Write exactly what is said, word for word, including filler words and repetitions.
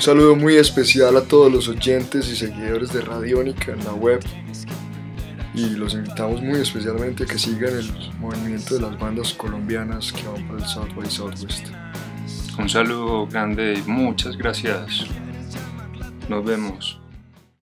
saludo muy especial a todos los oyentes y seguidores de Radiónica en la web, y los invitamos muy especialmente a que sigan el movimiento de las bandas colombianas que van por el South by Southwest. Un saludo grande y muchas gracias. Nos vemos.